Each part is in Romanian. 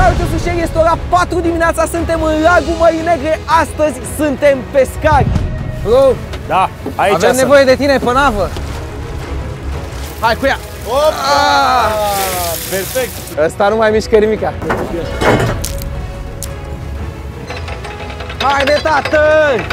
Salut, eu sunt Sherry, este ora 4 dimineața, suntem în Lagul Mării Negre, astăzi suntem pescari. Bro, da, aici avem nevoie de tine pe navă. Hai cu ea! Opa! Perfect! Ăsta nu mai mișcă nimica. Haide, tată!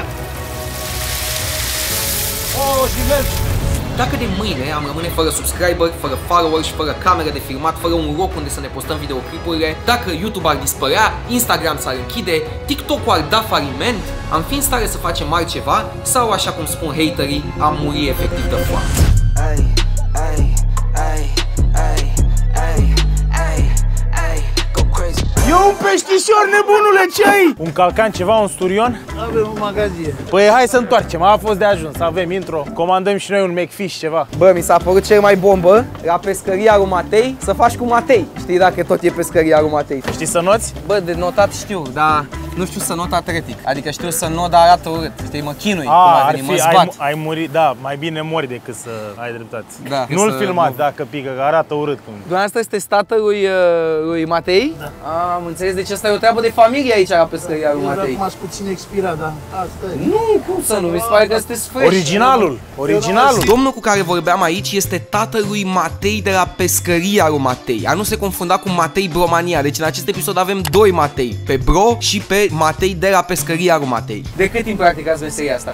Oh, și merg! Dacă de mâine am rămâne fără subscriber, fără follower și fără camere de filmat, fără un loc unde să ne postăm videoclipurile, dacă YouTube ar dispărea, Instagram s-ar închide, TikTok-ul ar da faliment, am fi în stare să facem altceva sau, așa cum spun haterii, am muri efectiv de foame. E un peștișor, nebunule, ce ai? Un calcan, ceva, un sturion? Avem un magazin. Păi hai să întoarcem, a fost de ajuns, avem intro, comandăm și noi un McFish, ceva. Bă, mi s-a părut cel mai bombă la pescăria lui Matei să faci cu Matei. Știi dacă tot e pescăria lui Matei? Știi să noți? Bă, de notat știu, dar nu știu să not atletic. Adică știu să not, dar arată urât. Știi, mă chinui cum ar veni, mă zbat. Ai murit, da, mai bine mori decât să ai dreptate. Da, nu-l filmați dacă pică, că arată urât cum. Dumneavoastră sunteți tatăl lui Matei? Da. Am înțeles, deci asta e o treabă de familie aici la pescăria lui Matei. Acum ați puțin expirat, da. Asta e. Nu, cum să nu, mi se pare că sunteți fresh. Originalul. Domnul cu care vorbeam aici este tatălui Matei de la pescăria lui Matei. A nu se confunda cu Matei Bromania, deci în acest episod avem doi Matei, pe Bro și pe Matei de la pescăria lui Matei. De cât timp practicați meseria asta?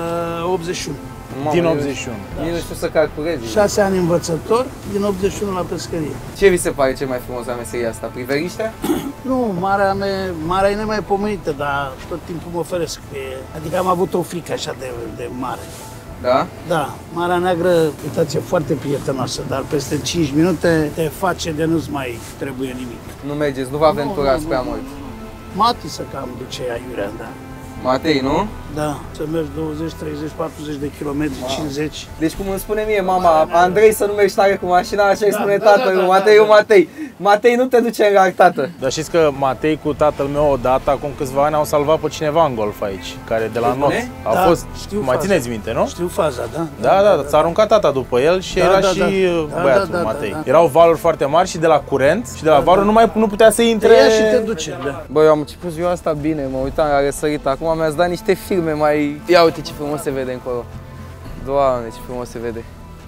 81. Din 81. Nici nu știu să calculez. 6 ani învățător, din 81 la pescărie. Ce vi se pare cel mai frumos la meseria asta? Priveliștea? Nu, marea e nemaipomenită, dar tot timpul mă feresc. Adică am avut o frică așa de mare. Da? Da, Marea Neagră, uitați, e foarte prietenoasă, dar peste 5 minute te face de nu-ți mai trebuie nimic. Nu mergeți, nu vă aventurați prea mult. Mati să cam duce aiurea, da. Matei, nu? Da, să mergi 20, 30, 40 de kilometri, 50. Deci cum îmi spune mie mama, Andrei să nu mergi tare cu mașina, așa îi spune tatăl, Matei. Matei, nu te duce în larg, tată. Dar știți că Matei cu tatăl meu odată, acum câțiva ani, au salvat pe cineva în golf aici, care de la not a fost, mai țineți minte, nu? Știu faza, da? Da, s-a aruncat tata după el și era și băiatul Matei. Erau valuri foarte mari și de la curent și de la valuri nu putea să intre. Te ia și te duce, da. Bă, eu am început ziua asta bine, mă uitam la răsărit, acum mi-ați dat niște filme mai... Ia uite ce frumos se vede încolo. Doamne, ce frumos se vede.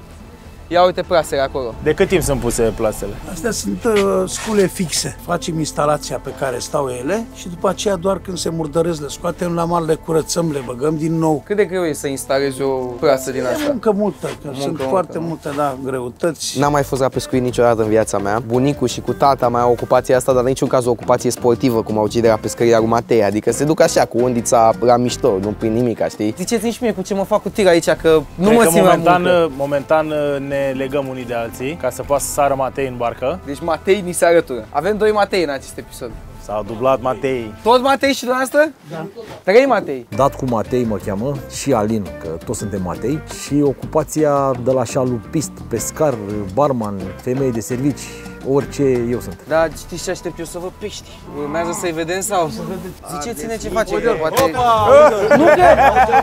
Ia uite plasele acolo. De cât timp sunt puse plasele? Astea sunt scule fixe. Facem instalația pe care stau ele și după aceea doar când se murdăresc le scoatem la mare, le curățăm, le băgăm din nou. Cât de greu e să instalezi o plasă din asta? E muncă multă, că sunt foarte multe, da, greutăți. N-am mai fost la pescuit niciodată în viața mea. Bunicul și cu tata mai au ocupația asta, dar în niciun caz o ocupație sportivă, cum au cei de la pescăria lui Matei. Adică se duc așa, cu undița la mișto, nu prin nimica, știi? Ziceți-mi și mie cu ce mă fac cu tir aici, că nu mă simt la muncă. Momentan ne legăm unii de alții, ca să poată să sară Matei în barcă. Deci Matei ni se alătură. Avem doi Matei în acest episod. S-au dublat Matei. Tot Matei și dumneavoastră? Da. 3 Matei. Dat cu Matei mă cheamă și Alin, că toți suntem Matei. Și ocupația de la șalupist, pescar, barman, femei de servici, orice eu sunt. Da, știți ce aștept eu să vă pești? Urmează să-i vedem sau? Ziceți-ne ce face, că poate... Nu cred!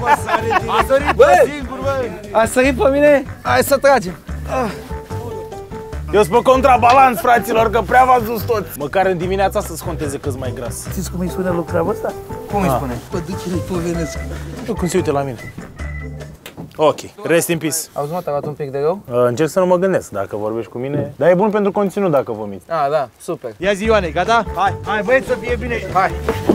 A sărit pe singur, bă! A sărit pe mine? Hai să tragem! Eu sunt pe contrabalans, fraților, că prea v-ați dus toți. Măcar în dimineața să-ți conteze cât mai gras. Știți cum îi spune lui treaba asta? Cum îi spune? Păduchile povenesc. Nu, cum se uite la mine. Ok, rest in peace. Auzi, mă, te-a luat un pic de rău? Încerc să nu mă gândesc dacă vorbești cu mine. Dar e bun pentru conținut dacă vomiți. Ah, da, super. Ia zi, Ioane, gata? Hai băieți să fie bine. Hai.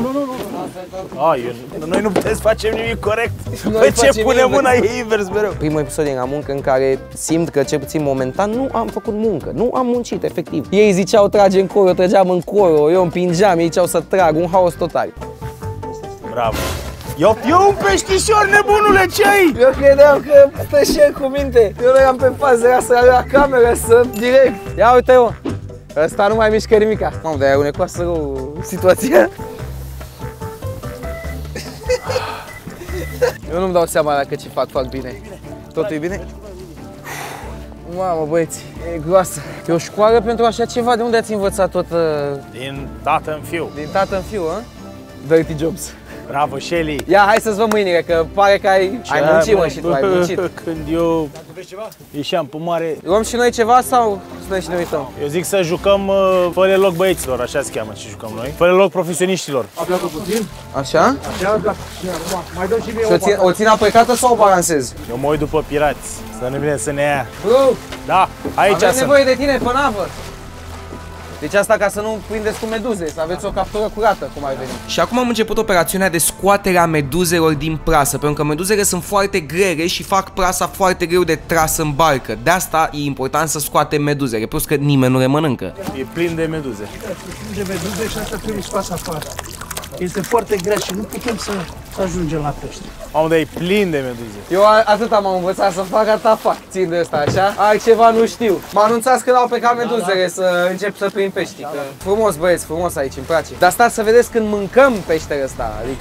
Noi nu putem să facem nimic corect. Păi ce punem mâna e invers mereu. Primul episod e la muncă în care simt că, cel puțin momentan, nu am făcut muncă. Nu am muncit, efectiv. Ei ziceau trage în coro, trăgeam în coro, eu împingeam, ei ziceau să trag, un haos total. Bravo. E un peștișor, nebunule, ce ai? Eu credeam că stă și el cu minte. Eu eram pe fază, era să la cameră, să direct. Ia uite-o. Ăsta nu mai mișcă nimica. Mamă, dar e unecoasă rău situația. Eu nu-mi dau seama dacă ce fac bine. Totul e bine? Mamă, băieți, e groasă. E o școală pentru așa ceva? De unde ați învățat tot? Din tată în fiu. Din tată în fiu, a? Dirty Jobs. Bravo, Shelly! Ia, hai să-ți vă mâinile, că pare că ai muncit, mă, și tu ai muncit. Când eu ieșeam pe mare... Luăm și noi ceva sau stăm și ne uităm? Eu zic să jucăm fără loc băieților, așa se cheamă și jucăm noi. Fără loc profesioniștilor. Așa? Și o țin aplicată sau o balancez? Eu mă uit după pirați, să nu vine să ne ia. Bro, Da, aici avem sunt. nevoie de tine pe navă. Deci asta ca să nu prindeți cu meduze, să aveți o captură curată, cum ar veni. Și acum am început operațiunea de scoatere a meduzelor din prasă, pentru că meduzele sunt foarte grele și fac prasa foarte greu de tras în barcă. De asta e important să scoatem meduzele, plus că nimeni nu le mănâncă. E plin de meduze. De meduze și asta trebuie scoasă afară. Este foarte grea și nu putem să ajungem la pește. Mamă, dar e plin de meduze. Eu atât am învățat să fac, atâta fac, țin de asta, așa. Altceva nu știu. Mă anunțați când au plecat meduzele să încep să prind pești. Că... Frumos, băieți, frumos aici, îmi place. Dar stați să vedeți când mâncăm peștele ăsta, adică...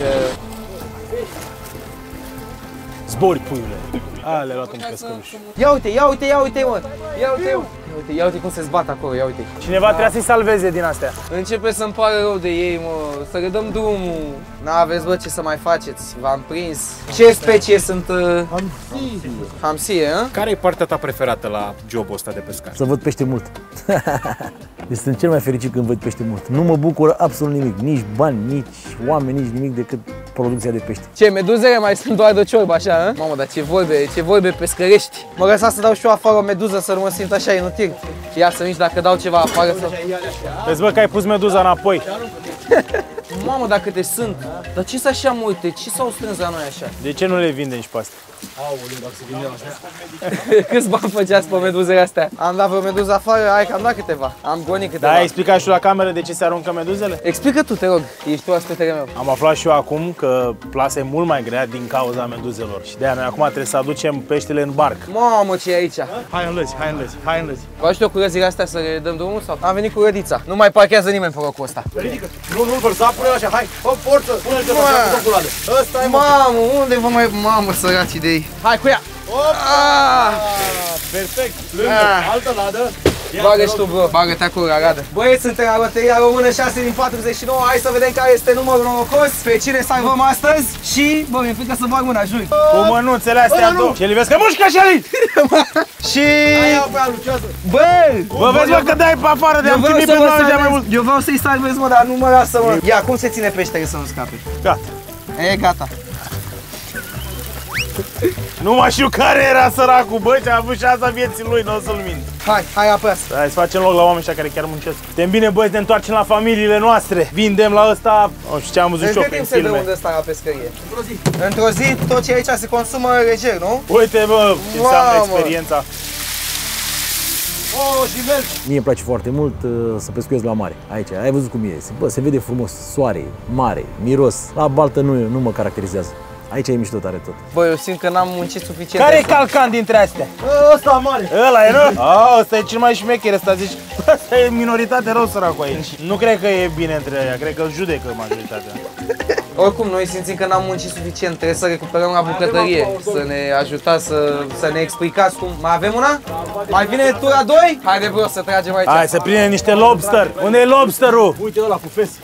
Zbori, puiule. A, le-a luat un pescăruș. Ia uite, ia uite, ia uite, mă! Ia uite, mă! Ia uite cum se zbat acolo, ia uite. Cineva trebuie să-i salveze din astea. Începe să-mi pare rău de ei, mă, să le dăm drumul. N-aveți, bă, ce să mai faceți, v-am prins. Ce specie sunt? Hamsie, hă? Care e partea ta preferată la jobul ăsta de pescar? Să văd pește mult. Deci sunt cel mai fericit când văd pește mult. Nu mă bucură absolut nimic, nici bani, nici oameni, nici nimic decât producția de pește. Ce, meduzele mai sunt doar de ciorbă, așa, hă? Mamă, dar ce vorbe pescărești. Mă lăsa să dau și eu afară o meduză să nu mă simt așa inutil. Ia să nici dacă dau ceva afară să... Vezi, bă, că ai pus meduza înapoi. Mamă, dar câte sunt. Dar ce sunt așa multe? Ce s-au strâns la noi așa? De ce nu le vindem și pe astea? Câți bani făceați pe meduzele astea? Am dat vreo meduză afară, hai că am dat câteva. Am gonit câteva. Da, ai explicat și tu la cameră de ce se aruncă meduzele? Explică tu, te rog, ești tu ascultătorul meu. Am aflat și eu acum că plasa e mult mai grea din cauza meduzelor. Și de-aia noi acum trebuie să aducem peștele în barc. Mamă, ce e aici? Hai în lăzi, hai în lăzi, hai în lăzi. Vă ajută cu răzile astea să le dăm drumul sau? Am venit cu rădița. Nu mai parchează nimeni pe locul ăsta. Ridică, nu-l vărsa, pune-l așa, hai, fă forță, pune-l de la culoare. Ăsta e, mă. Mamă, unde vă mai... Mamă, săracii de ei. Hai cu ea! Perfect, lângă, altă ladă. Bagă și tu, bro, bagă-te acolo la radă. Băieți, suntem la loteria română 6 din 49. Hai să vedem care este numărul norocos. Pe cine salvăm astăzi. Și, bă, mi-e frică să bag mâna, jur. Cu mânuțele astea două. Shelly, vezi că mușcă, Shelly! Și... Bă! Bă, vezi, bă, că dai pe afară de-am chinuit pe noi mai mult. Eu vreau să-i salvez, mă, dar nu mă lasă, mă. Ia, cum se ține peștele să nu scape? Gata. E, gata. Nu mai știu care era săracul, bă, ce a avut șansa vieții lui, nu o să-l mint. Hai, apăs. Hai să facem loc la oameni ăștia care chiar muncesc. Suntem bine, băi, să ne întoarcem la familiile noastre. Vindem la ăsta, nu știu ce am văzut și eu prin se dă filme. unde ăsta la pescărie? Într-o zi, tot ce aici se consumă lejer, nu? Uite, bă, ce înseamnă experiența. Mie îmi place foarte mult să pescuiesc la mare. Aici, ai văzut cum e. Bă, se vede frumos, soare, mare, miros. La baltă nu mă caracterizează. Aici e mișto tare tot. Bă, eu simt că n-am muncit suficient. Care e calcan dintre astea? Ăsta mare. Ăla e, nu? Ăsta e cel mai șmecher, ăsta zici. Ăsta e minoritate rău săracul aici. Nu cred că e bine între aia, cred că îl judecă majoritatea. Oricum, noi simțim că n-am muncit suficient, trebuie să recuperăm la bucătărie, să ne ajutați, să ne explicați cum. Mai avem una? Mai vine tura 2? Haide, bro, să tragem aici. Hai să prindem niște lobster. Unde e lobsterul? Uite ăla cu fes.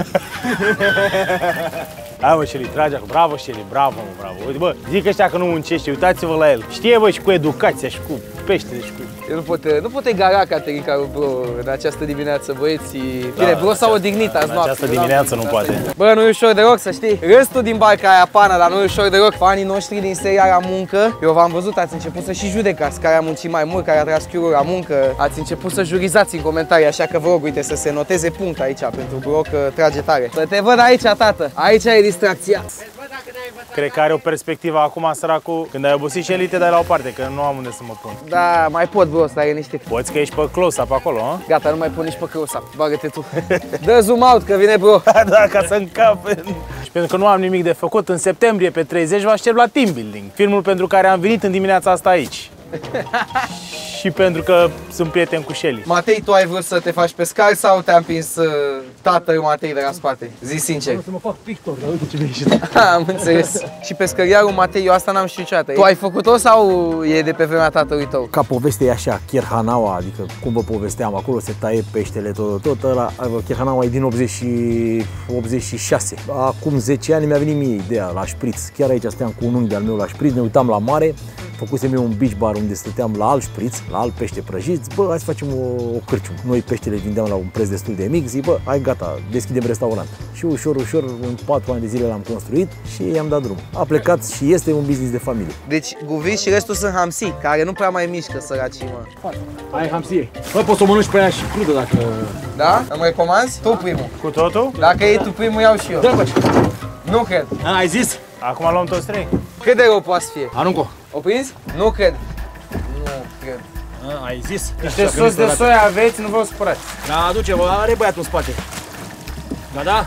Hai, mă, Shelly, trage acum. Bravo, Shelly, bravo, mă, bravo. Uite, bă, zic ăștia că nu muncește, uitați-vă la el. Știe, bă, și cu educația și cu peștele și cu... Eu nu pot egala Caterinca, bro, în această dimineață, băieții. Bine, bro, s-au odihnit azi În noapte. această dimineață nu poate. Bă, nu e ușor deloc, să știi. Râstul din barca aia pană, dar nu e ușor deloc. Fanii noștri din seria la muncă, eu v-am văzut, ați început să și judecați care a muncit mai mult, care a tras chiurul la muncă. Ați început să jurizați în comentarii, așa că vă rog, uite, să se noteze punct aici pentru bro, că trage tare. Să te văd aici, tată. Aici e distracția. Cred că are o perspectivă acum, săracul. Când ai obosit, Shelly, te dai la o parte, că nu am unde să mă pun. Da, mai pot, bro, stai liniștit. Poți că ești pe close-up acolo, hă? Gata, nu mai pun nici pe close-up. Bagă-te tu. Dă zoom out, că vine, bro. Da, ca să încape. Și pentru că nu am nimic de făcut, în septembrie, pe 30, vă aștept la Team Building. Filmul pentru care am venit în dimineața asta aici. și pentru că sunt prieten cu Shelly. Matei, tu ai vrut să te faci pescar sau te-a împins tatăl Matei de la spate? Zi sincer. Să mă fac pictor, dar uite ce mi-a ieșit. Am înțeles. Și pescăriarul Matei, eu asta n-am știut niciodată. Tu ai făcut-o sau e de pe vremea tatălui tău? Ca poveste e așa, Cherhanaua, adică cum vă povesteam, acolo se taie peștele tot ăla. Cherhanaua e din 86. Acum 10 ani mi-a venit mie ideea la șpriț. Chiar aici stăteam cu un unchi de-al meu la șpriț, ne uitam la mare, făcusem eu un beach bar unde stăteam la alt șpriț, la alt pește prăjit. Bă, hai să facem o cârciumă. Noi peștele vindeam la un preț destul de mic, zic, bă, hai gata, deschidem restaurant. Și ușor, ușor, în 4 ani de zile l-am construit și i-am dat drum. A plecat și este un business de familie. Deci guviși și restul sunt hamsi, care nu prea mai mișcă, săracii, mă. Hai hamsie. Bă, poți să o mănânci pe aia și crudă dacă... Da? Îmi recomanzi? Tu primul. Cu totul? Dacă e tu primul, iau și eu. Nu cred. Ai zis? Acum luăm toți 3. Cât de rău poate să fie? Aruncă-o. O prins? Nu cred. Nu cred. Ai zis? Niște sos de soia aveți, nu vă supărați. Da, aduce, bă, are băiatul în spate. Gata?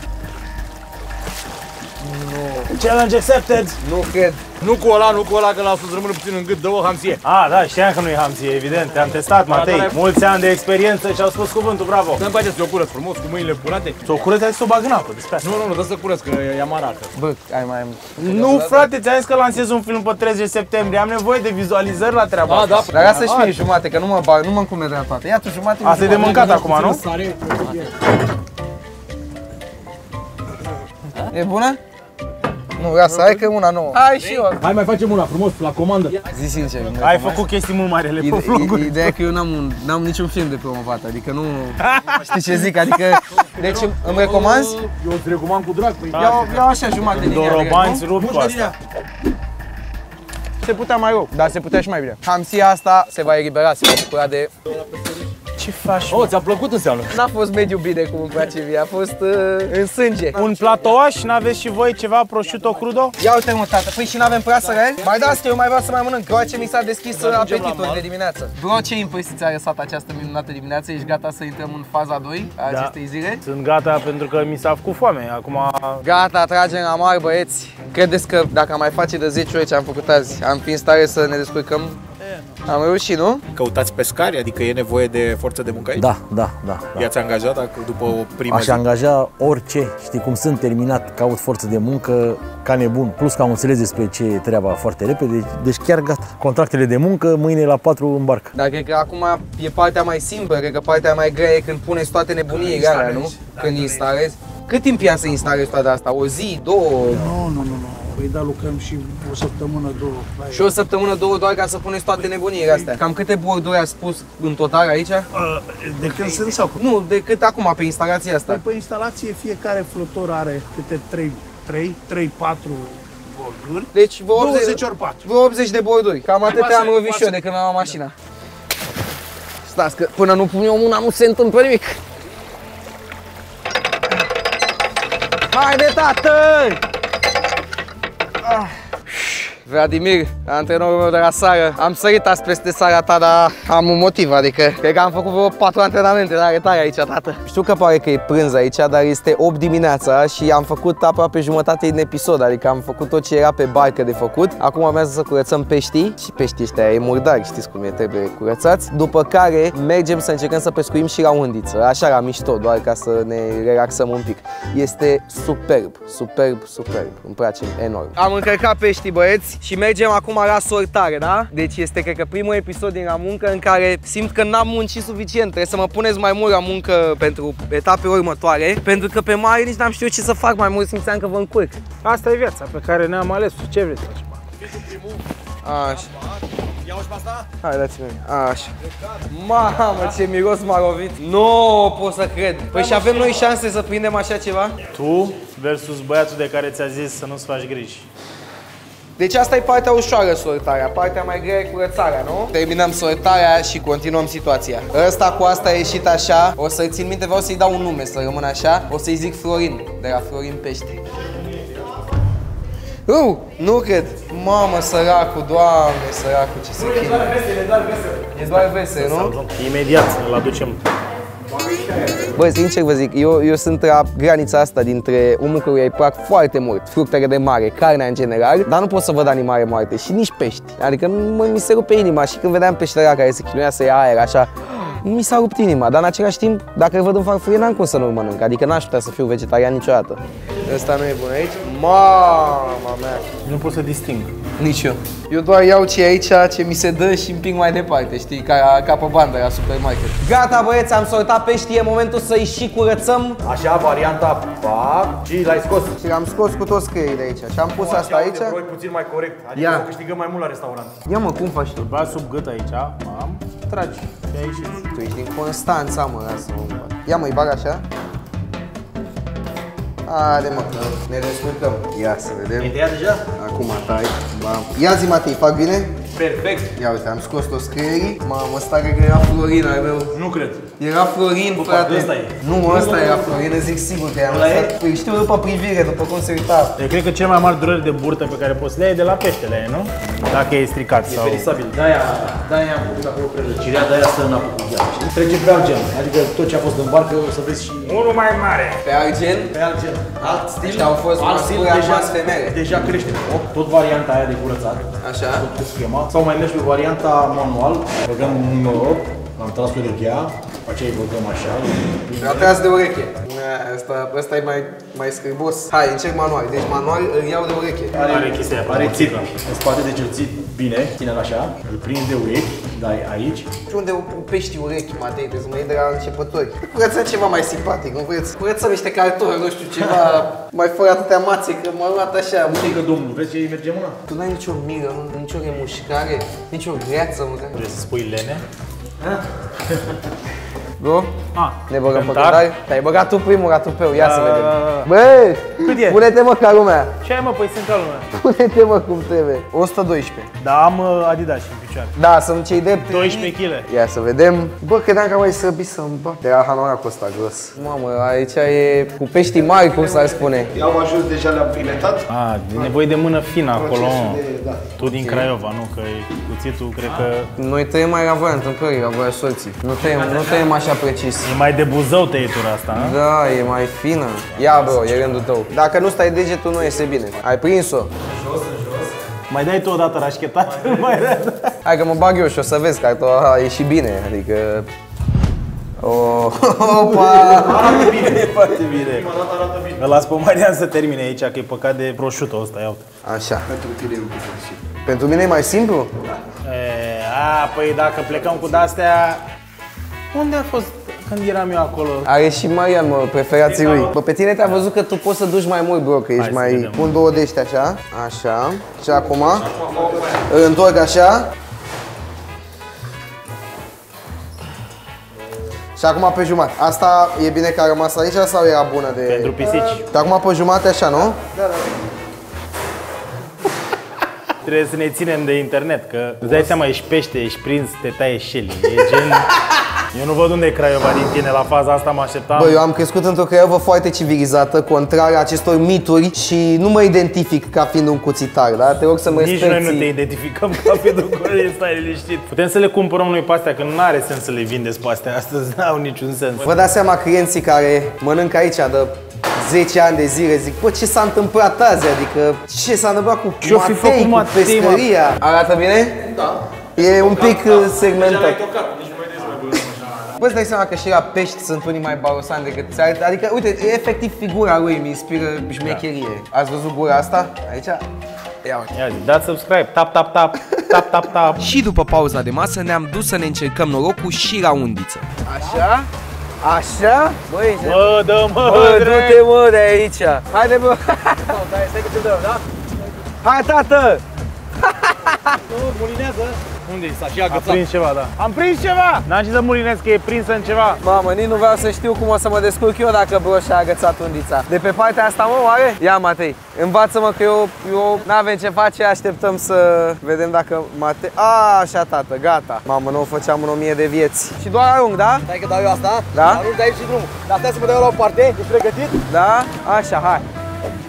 Nu. Challenge accepted! Nu cred. Nu cu ăla, că l-a să rămână puțin în gât, dă-o hamsie. Da, știam că nu e hamsie, evident, te-am testat, Matei. Mulți ani de experiență și au spus cuvântul, bravo. Dă-mi place să o curăț frumos, cu mâinile curate. Să o curăți, hai să o bag în apă, despre asta. Nu, dă să curăț, că e amarată. Bă, ai mai... Nu, frate, ți-am zis că lansez un film pe 30 septembrie, am nevoie de vizualizări la treaba asta. Da. Dar lasă-și mie jumate, că nu mă bag, nu mă încume de la toate. Ia tu jumate. Asta e de mâncat acum, nu? E bună? Nu, lasă, hai că una nouă. Hai și eu. Hai, mai facem una frumos, la comandă. Zi sincer. Ai făcut chestii mult mai rele pe vloguri. Ideea e că eu n-am niciun film de promovat, adică nu... Știi ce zic? Adică... Deci îmi recomanzi? Eu îți recomand cu drag. Iau așa jumătate din ea. Dorobanți rupt cu asta. Se putea mai rău, dar se putea și mai bine. Hamsia asta se va elibera, se va bucura de... Ce faci? Oh, ți-a plăcut înseamnă? N-a fost mediu bine cum îmi place mie, a fost în sânge. Un platouaș, n-aveți și voi ceva prosciutto crudo? Ia uite mă, tată, păi și n-avem prasăreli? Mai dați că eu mai vreau să mai mănânc, că ce mi s-a deschis apetitul de dimineață. Bro, ce impresii ți-a lăsat această minunată dimineață? Ești gata să intrăm în faza 2 a acestei zile? Sunt gata pentru că mi s-a făcut foame, acum... Gata, tragem la mare, băieți. Credeți că dacă am mai face de 10 ori ce am făcut azi, am fi în stare să ne descurcăm? Am reușit, nu? Căutați pescari, adică e nevoie de forță de muncă aici? Da. I-ați angajat dacă după o primă Aș zi? angaja orice, știi cum sunt, terminat, caut forță de muncă ca nebun. Plus că am înțeles despre ce e treaba foarte repede, deci chiar gata. Contractele de muncă, mâine la 4 în barcă. Dar cred că acum e partea mai simplă, cred că partea mai grea e când puneți toate nebuniile alea, nu? Când instalezi. Cât timp ia să instalezi toate asta? O zi, două? Nu. Păi da, lucrăm și o săptămână, două. Și o săptămână, două doar ca să puneți toate nebuniile astea. Cam câte borduri ați pus în total aici? De când sunt sau? Nu, de cât acum pe instalația asta? Păi pe instalație fiecare flottor are câte 3-4 borduri. Deci 20 ori 4. Vreo 80 de borduri. Cam atâtea am lovit și eu de când am luat mașina. Stați că până nu pun eu mâna nu se întâmplă nimic. Haide, tată! Vladimir, antrenorul meu de la sală, am sărit azi peste sala ta, dar am un motiv, adică cred că am făcut vreo 4 antrenamente de arătare aici, tată. Știu că pare că e prânz aici, dar este 8 dimineața și am făcut aproape jumătate din episod, adică am făcut tot ce era pe barcă de făcut. Acum urmează să curățăm peștii și peștii ăștia e murdari, știți cum e, trebuie curățați. După care mergem să încercăm să pescuim și la undiță, așa la mișto, doar ca să ne relaxăm un pic. Este superb, îmi place enorm. Am încărcat peștii, băieți. Și mergem acum la sortare, da? Deci este, cred că, primul episod din la muncă în care simt că n-am muncit suficient. Trebuie să mă puneți mai mult la muncă pentru etapele următoare. Pentru că pe mare nici n-am știut ce să fac, mai mult simțeam că vă încurc. Asta e viața pe care ne-am ales. Ce vreți să facem? Așa. Iau și pe asta? Hai, dați-mi. Așa. Mamă, ce miros m-a lovit. Nu pot să cred. Păi și avem noi șanse să prindem așa ceva? Tu versus băiatul de care ți-a zis să nu-ți faci griji. Deci asta e partea ușoară, sortarea. Partea mai grea e curățarea, nu? Terminăm sortarea și continuăm situația. Ăsta cu asta a ieșit așa. O să-i țin minte, vreau să-i dau un nume, să rămână așa. O să-i zic Florin, de la Florin Pește. Nu cred. Mamă, săracul, Doamne, săracul, ce se chinuie. E doar vesel, nu? Imediat îl aducem. Bă, sincer vă zic, eu sunt la granița asta dintre omul căruia îi plac foarte mult fructele de mare, carnea în general, dar nu pot să văd animale moarte și nici pești. Adică mi se rupe inima și când vedeam peștera care se chinuia să ia aer așa, mi s-a rupt inima, dar în același timp, dacă îl văd în farfurie, n-am cum să nu-l mănânc, adică n-aș putea să fiu vegetarian niciodată. Ăsta nu e bun aici? Mama mea! Nu pot să disting. Nici eu. Eu doar iau ce e aici, ce mi se dă și împing mai departe, știi, ca pe bandă la supermarket. Gata băieți, am sortat peștii, e momentul să-i și curățăm. Așa, varianta pac și l-ai scos. Și l-am scos cu toți creii de aici și am pus asta aici. Uite, puțin mai corect, adică Ia. câștigăm mai mult la restaurant. Ia mă, cum faci tu? Ba sub gât aici, mam, tragi și aici. Tu ești din Constanța, mă, lasă-mă. Ia mă-i bag așa. Haide mă, că ne descurcăm. Ia să vedem. Ai tăiat deja? Acum tai. Bam. Ia zi, Matei, fac bine? Perfect. Ia uite, am scos toți creierii. Mamă, ăsta cred că era Florin al meu. Nu cred. Era Florin, frate. ăsta e. Nu, ăsta era Florin, îți zic sigur că i-am lăsat. Păi știu după privire, după cum se uita. Eu cred că cel mai mari dureri de burtă pe care poți să le ai e de la peștele, nu? Dacă e stricat sau... Perisabil. De-aia am făcut acolo prelăcirea, de-aia stă în apă cu gheață. Trece pe argent, adică tot ce a fost în barcă o să vezi și... Unul mai mare! Pe argent? Pe argent. Alt stil. Și au fost femele. Deja crește. Tot varianta aia de curățat. Așa. Tot cu schema. Sau mai mergi pe varianta manual. Băgăm un noroc, am tras cu urechea, după aceea îi băgăm așa. A tras de ureche. Ăsta e mai scârbos. Hai, încerc manual. Deci manual îl iau de ureche. Are chestia aia, Are pe țit. moțică. În spate, deci îl ții bine, ține-l așa, îl prinzi de urechi, dai aici. Și unde pești urechi, Matei? Trebuie să mă iei de la începători. Curățăm ceva mai simpatic, nu vreți? Curățăm niște cartoni, nu știu, ceva mai fără atâtea mațe, că m-a luat așa. Uite-i că domnul, vezi ce îi merge mâna? Tu n-ai nicio milă, nicio remușcare, nicio greață, măcar. Vrei să spui lene? Bro? Ne băgăm pe cântar? cântar? Te-ai băgat tu primul la tupeu, ia să vedem. da. Bă, Cât e? pune-te mă ca lumea. Ce ai mă, păi sunt ca lumea. Pune-te mă cum trebuie. 112. Da, am Adidas în picioare. Da, sunt cei drept. 12 kg. Ia să vedem. Bă, credeam că mai săbi să-mi bag. Era hanoracul ăsta gros. Mamă, aici e cu peștii mari, cum s-ar spune. I-au ajuns, deja le-am filetat. E nevoie de mână fină acolo. Da. Tu din Craiova, nu? Că cuțitul, cred că... Noi tăiem mai la voia întâmplării, la voia sorții. Nu tăiem așa precis. E mai de buzău tăietura asta, nu? Da, e mai fină. Ia, bro, e rândul tău. Dacă nu stai degetul, nu iese bine. Ai prins-o? Mai dai tu o dată rașchetat? Mai dai. Hai că mă bag eu și o să vezi că a ieșit bine, adică... Opa! Arată bine. E foarte bine. Prima dată arată bine. Îl las pe Marian să termine aici, că e păcat de prosciutto ăsta, ia uite. Așa. Pentru tine e lucru fericit. Pentru mine e mai simplu? Păi dacă plecăm cu de-astea... Unde a fost când eram eu acolo? Are și Marian, mă, preferații lui. Bă, pe tine te-a văzut că tu poți să duci mai mult, bro, că ești mai... Pun două de ăștia așa. Așa. Și acum îl întorc așa. Și acum pe jumătate. Asta e bine că a rămas aici sau era bună de... Pentru pisici. Și acum pe jumătate așa, nu? Trebuie să ne ținem de internet, că îți dai seama, ești pește, ești prins, te taie șelii. E gen... Eu nu văd unde e Craiova din tine, la faza asta mă așteptam. Bă, eu am crescut într-o Craiova foarte civilizată, contrar acestor mituri și nu mă identific ca fiind un cuțitar, da? Te rog să mă Nici noi nu te respecti. identificăm ca fiind un corect, stai liniștit. Putem să le cumpărăm noi pe astea, că nu are sens să le vindeți pe astea, astăzi n-au niciun sens. Vă dați seama clienții care mănâncă aici de 10 ani de zile, zic, bă, ce s-a întâmplat azi? Adică, ce s-a întâmplat cu Ce-o fi făcut Matei, cu Matei, pescăria? Arată bine? Da. E un pic segmentat. Bă, îți dai seama că și la pești sunt unii mai barosani decât ți-ar... Adică, uite, efectiv figura lui mi inspiră șmecherie. Ați văzut gura asta? Aici? Ia uite. Ia zi, dați subscribe, tap, tap, tap, tap, tap, tap. Și după pauza de masă ne-am dus să ne încercăm norocul și la undiță. Așa? Așa? Băi, Bă, dă-mă, bă, du-te mă de aici. Haide, bă. Stai că te dăm, da? Hai, tată! Nu, mulinează. Unde-i? S-a și Am agățat. prins ceva, da. Am prins ceva! N-am ce să mulinesc, că e prinsă în ceva. Mamă, nici nu vreau să știu cum o să mă descurc eu dacă bro și-a agățat undița. De pe partea asta, mă, oare? Ia, Matei, învață-mă că eu n-avem ce face, așteptăm să vedem dacă Matei... A, așa, tată, gata. Mamă, nu o făceam în 1000 de vieți. Și doar arunc, da? Stai că dau eu asta. Da? Arunc de aici și drumul. Dar stai să mă dau eu la o parte. Ești pregătit? Da? Așa, hai.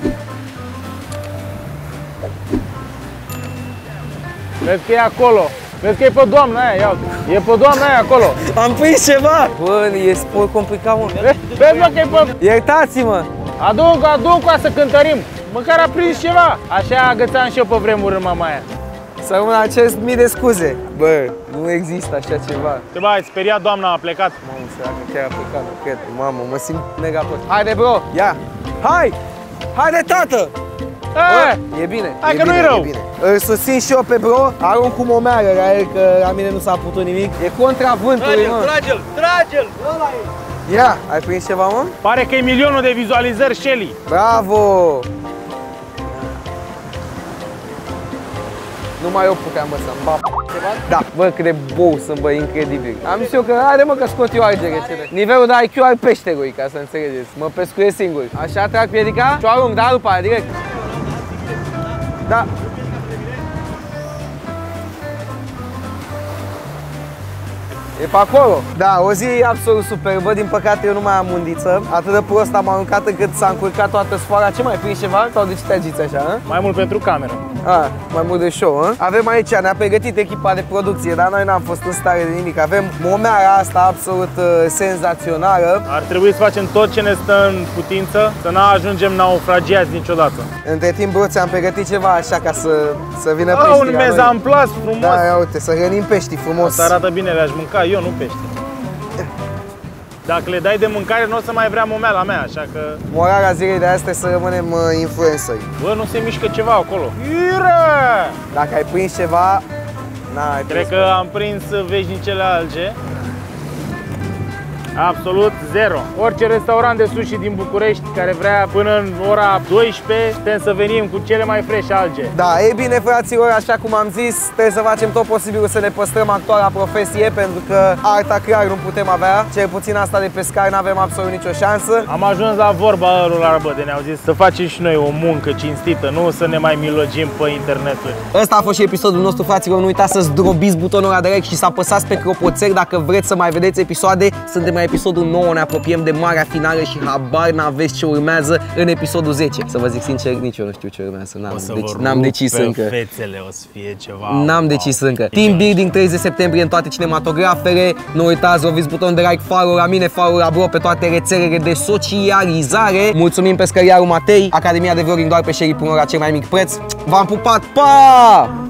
Cred că e acolo. Vezi că e pe doamna aia, ia uite. E pe doamna aia acolo. Am prins ceva! Bă, e sport complicat, mă. Vezi, mă, că e pe... Iertați-mă! Adu-o ca să cântărim. Măcar a prins ceva. Așa agățam și eu pe vremuri în mamaia. Să rămân acest mii de scuze. Bă, nu există așa ceva. Te bai, speriat doamna, a plecat. Mamă, săracă, chiar a plecat, nu cred. Mamă, mă simt mega prost. Haide, bro, ia! Hai! Haide, tată! Bă, e bine. Hai e că bine, nu-i rău. E bine. Îl susțin și eu pe bro, arunc cu momeară la el, că la mine nu s-a putut nimic. E contra vântului, mă. Trage-l! Ia, ai prins ceva, mă? Pare că e milionul de vizualizări, Shelly. Bravo! Nu mai eu puteam, bă, să-mi bap. Da, bă, cât de bou sunt, bă, incredibil. Am zis eu că, haide, mă, că scot eu argerecele. Nivelul de IQ al peșterului, ca să înțelegeți. Mă pescuiesc singur. Așa trag piedica și o arunc, da, după aia, direct. Da. E pe acolo. Da, o zi absolut superbă, din păcate eu nu mai am undiță. Atât de prost am aruncat încât s-a încurcat toată sfoara. Ce mai prins ceva? Sau de ce te agiți așa, hă? Mai mult pentru cameră. Mai mult de show, hă? Avem aici, ne-a pregătit echipa de producție, dar noi n-am fost în stare de nimic. Avem momeara asta absolut senzațională. Ar trebui să facem tot ce ne stă în putință, să nu ajungem naufragiați niciodată. Între timp, bro, ți-am pregătit ceva așa ca să vină peștii. Un mezamplas frumos! Da, ia uite, să hrănim peștii frumos. Asta arată bine, le-aș mânca eu, nu pește. Dacă le dai de mâncare, nu o să mai vrea momeala mea, așa că... Morala zilei de azi este să rămânem influenceri. Bă, nu se mișcă ceva acolo. Ire! Dacă ai prins ceva, n-ai prins. Cred că am prins veșnicele alge. Absolut zero. Orice restaurant de sushi din București care vrea până în ora 12, putem să venim cu cele mai fresh alge. Da, e bine, fraților, așa cum am zis, trebuie să facem tot posibilul să ne păstrăm actuala profesie, pentru că arta clar nu putem avea, cel puțin asta de pescar n-avem absolut nicio șansă. Am ajuns la vorba lor, bă, de ne-au zis să facem și noi o muncă cinstită, nu să ne mai milogim pe interneturi. Ăsta a fost și episodul nostru, fraților, nu uitați să zdrobiți butonul ăla de like și să apăsați pe clopoțel dacă vreți să mai vedeți episoade. Suntem la episodul 9, ne apropiem de marea finală și habar n-aveți ce urmează în episodul 10. Să vă zic sincer, nici eu nu știu ce urmează, n-am decis încă. Fețele o să fie ceva. N-am decis încă. Team Building 30 septembrie în toate cinematografele. Nu uitați, loviți buton de like, follow la mine, follow la bro pe toate rețelele de socializare. Mulțumim pescăriarul Matei, Academia de Vlogging doar pe Shelly.ro la cel mai mic preț. V-am pupat, pa!